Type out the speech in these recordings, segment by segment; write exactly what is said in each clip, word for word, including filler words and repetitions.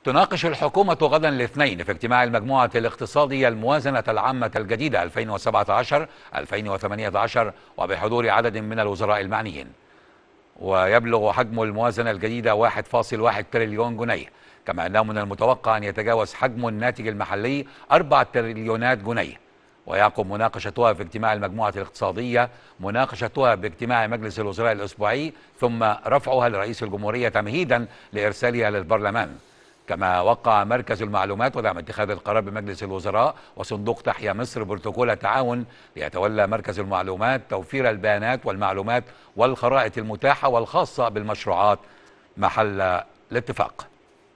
تناقش الحكومة غدا الاثنين في اجتماع المجموعة الاقتصادية الموازنة العامة الجديدة ألفين وسبعة عشر ألفين وثمانية عشر وبحضور عدد من الوزراء المعنيين. ويبلغ حجم الموازنة الجديدة واحد فاصل واحد تريليون جنيه، كما أنه من المتوقع أن يتجاوز حجم الناتج المحلي أربعة تريليونات جنيه. ويعقب مناقشتها في اجتماع المجموعة الاقتصادية مناقشتها باجتماع مجلس الوزراء الأسبوعي، ثم رفعها لرئيس الجمهورية تمهيدا لإرسالها للبرلمان. كما وقع مركز المعلومات ودعم اتخاذ القرار بمجلس الوزراء وصندوق تحيا مصر بروتوكول تعاون ليتولى مركز المعلومات توفير البيانات والمعلومات والخرائط المتاحة والخاصة بالمشروعات محل الاتفاق.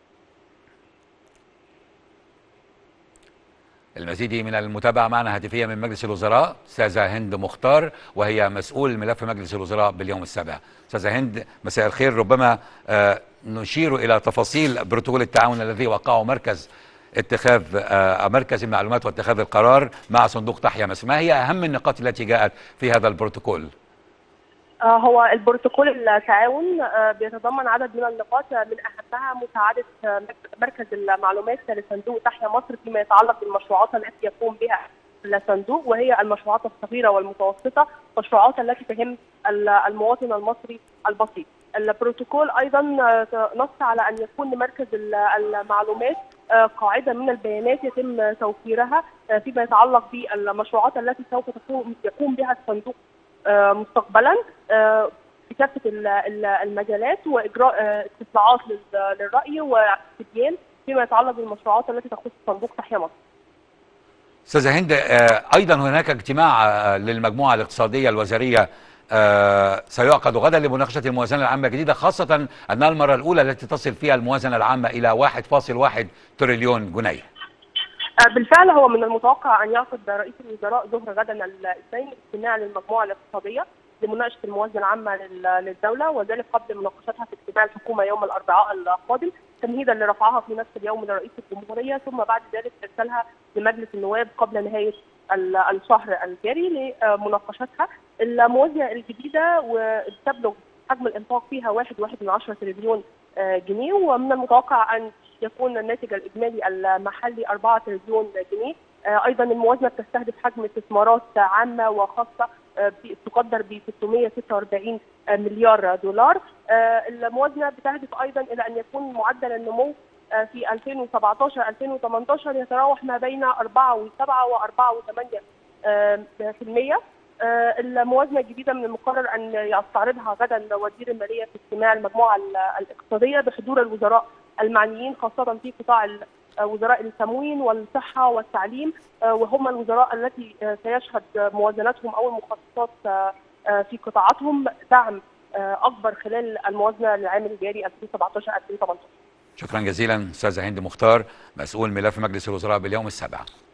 المزيد من المتابعة معنا هاتفيا من مجلس الوزراء أستاذة هند مختار، وهي مسؤول ملف مجلس الوزراء باليوم السابع. أستاذة هند، مساء الخير. ربما آه نشير إلى تفاصيل بروتوكول التعاون الذي وقعه مركز اتخاذ آه مركز المعلومات واتخاذ القرار مع صندوق تحيا مصر. ما هي أهم النقاط التي جاءت في هذا البروتوكول؟ هو البروتوكول التعاون بيتضمن عدد من النقاط، من اهمها مساعده مركز المعلومات لصندوق تحيا مصر فيما يتعلق بالمشروعات التي يقوم بها الصندوق، وهي المشروعات الصغيره والمتوسطه، المشروعات التي تهم المواطن المصري البسيط. البروتوكول ايضا نص على ان يكون مركز المعلومات قاعده من البيانات يتم توفيرها فيما يتعلق بالمشروعات التي سوف يقوم بها الصندوق مستقبلا في كافه المجالات، واجراء استطلاعات للراي واستبيان فيما يتعلق بالمشروعات التي تخص صندوق تحيا مصر. استاذه هند، ايضا هناك اجتماع للمجموعه الاقتصاديه الوزاريه سيعقد غدا لمناقشه الموازنه العامه الجديده، خاصه انها المره الاولى التي تصل فيها الموازنه العامه الى واحد فاصل واحد تريليون جنيه. بالفعل هو من المتوقع ان يعقد رئيس الوزراء ظهر غدا الاثنين اجتماع للمجموعه الاقتصاديه لمناقشه الموازنه العامه للدوله، وذلك قبل مناقشتها في اجتماع الحكومه يوم الاربعاء القادم، تمهيدا لرفعها في نفس اليوم لرئيس الجمهوريه، ثم بعد ذلك ارسالها لمجلس النواب قبل نهايه الشهر الجاري لمناقشتها. الموازنه الجديده وتبلغ حجم الانفاق فيها واحد فاصلة واحد من عشرة تريليون جنيه، ومن المتوقع ان يكون الناتج الاجمالي المحلي أربعة تريليون جنيه. ايضا الموازنه بتستهدف حجم استثمارات عامه وخاصه تقدر ب ستمائة وستة وأربعين مليار دولار. الموازنه بتهدف ايضا الى ان يكون معدل النمو في ألفين وسبعة عشر ألفين وثمانية عشر يتراوح ما بين أربعة فاصلة سبعة وأربعة فاصلة ثمانية بالمئة. الموازنه الجديده من المقرر ان يستعرضها غدا وزير الماليه في اجتماع المجموعه الاقتصاديه بحضور الوزراء المعنيين، خاصه في قطاع وزراء التموين والصحه والتعليم، وهم الوزراء التي سيشهد موازنتهم او المخصصات في قطاعاتهم دعم اكبر خلال الموازنه للعام الجاري ألفين وسبعة عشر ألفين وثمانية عشر. شكرا جزيلا استاذه هند مختار، مسؤول ملف مجلس الوزراء باليوم السابع.